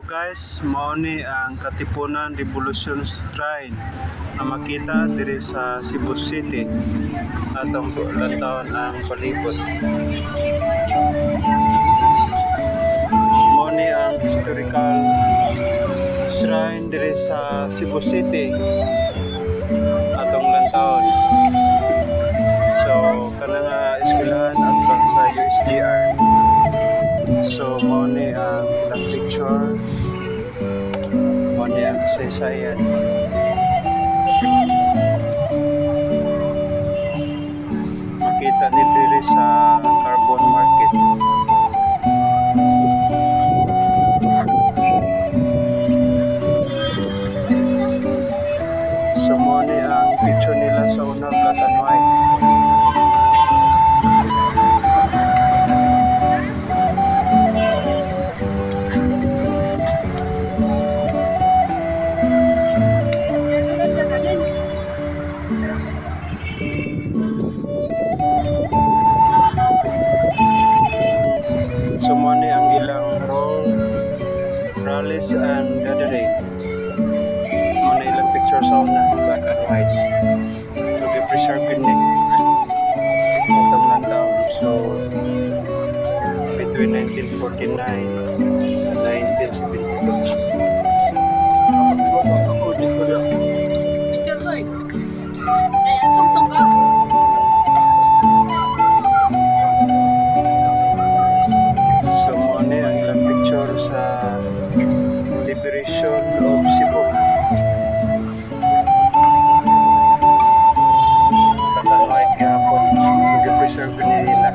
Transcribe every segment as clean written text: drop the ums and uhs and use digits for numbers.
Guys, mao ni ang Katipunan Revolution Schrine na makita diri sa Cebu City atong lantaon ang palibot. Mao ni ang historical shrine diri sa Cebu City atong lantaon. So kana nga eskwelahan atong sa USDR. So mao ni ang ilang picture, mao ni ang kasaysayan. Makita ni diri sa carbon market. So mao ni ang picture nila sa una, black and white. So mo ni ang ilang rallies and gathering. Mo ni ilang picture sa una, black and white. So gi-preserve ni atong lantaon. So between 1949 and 1972. Sa liberation of Cebu. Katanwait kahapon, mag-preserve nila.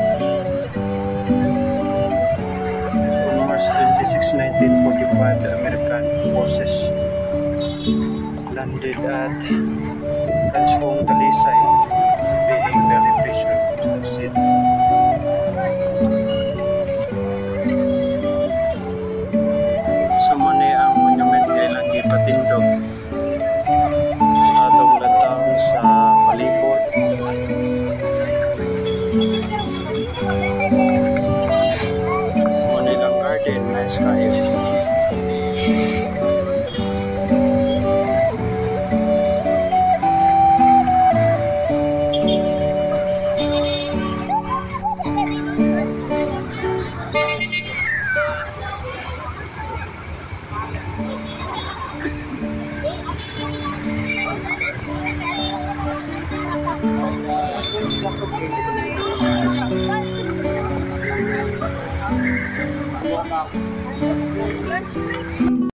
So on March 26, 1945, the American forces landed at Kansong Talisay, being the liberation of Cebu. Patindog atong lantaon sa palibot. Manilang garden, nice kayo.